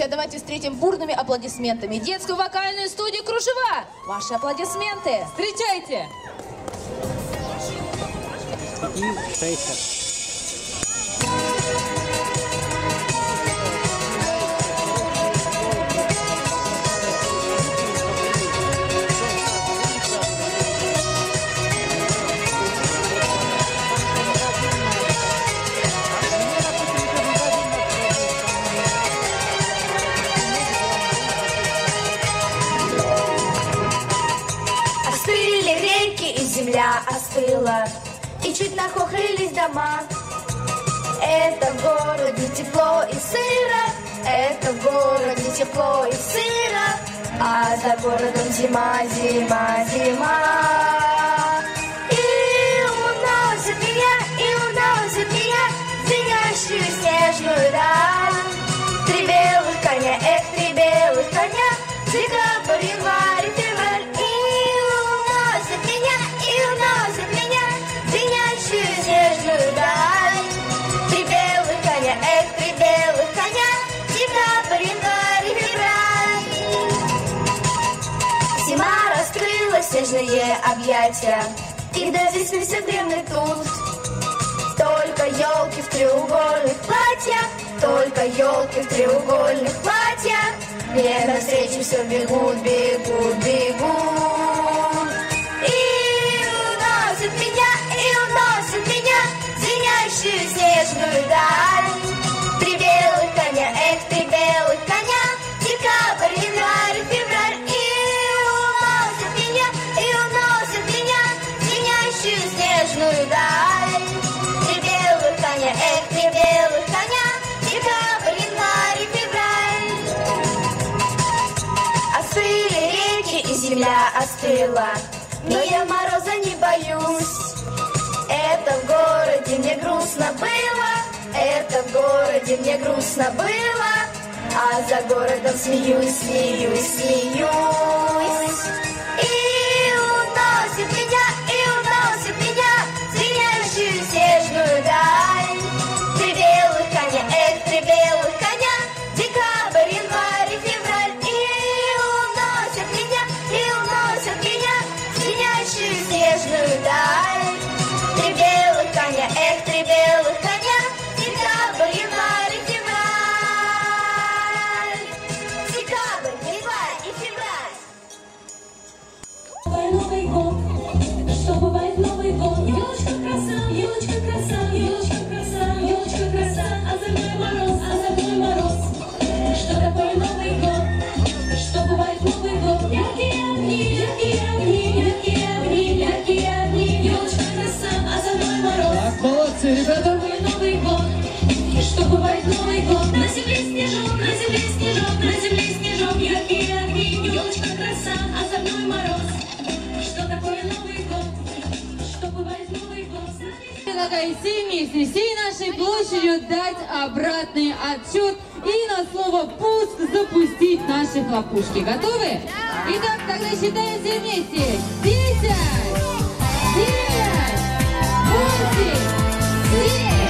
Друзья, давайте встретим бурными аплодисментами детскую вокальную студию «Кружева». Ваши аплодисменты. Встречайте! Остыли реки и земля остыла, и чуть нахохлились дома. Это в городе тепло и сыро, это в городе тепло и сыро, а за городом зима, зима, зима. И уносит меня в звенящую снежную даль. Три белых коня, три белых коня, декабрь, январь, февраль. И уносит меня в звенящую снежную даль. Три белых коня, три белых коня, декабрь, январь, февраль. Зима раскрыла снежные объятия, и до весны все дремлет тут. Только елки в треугольных платьях, только елки в треугольных платьях, мне навстречу все бегут, бегут, бегут. И уносит меня в звенящую снежную даль. Три белых коня, три белых коня, декабрь, январь, февраль. И уносит меня в звенящую снежную даль. Три белых коня, три белых коня, декабрь, январь, февраль. Остыли реки и земля остыла, но я мороза не боюсь. Это в городе мне грустно было, это в городе мне грустно было, а за городом смеюсь, смеюсь, смеюсь. И уносит меня в звенящую снежную даль. Три белых коня, три белых коня, декабрь, январь, февраль. И уносит меня в звенящую снежную даль. Три белых коня, три белых коня, декабрь, январь и февраль. Декабрь, январь и февраль. Новый год, что бывает Новый год? Елочка краса, елочка краса, елочка краса, елочка краса, озорной мороз, озорной мороз. Что такое Новый год? Что бывает Новый год? Яркие огни, яркие огни, яркие огни, яркие огни, елочка краса, озорной мороз. Так, молодцы, ребята. Новый год, что бывает Новый год? На земле снежок, на земле снежок, на земле снежок, яркие огни, елочка краса, озорной мороз. Что такое Новый год? Что бывает Новый год? Предлагаю все вместе, всей нашей площадью дать обратный отчет и на слово «пуск» запустить наши хлопушки. Готовы? Итак, тогда считаем все вместе. 10, 9, 8, 7,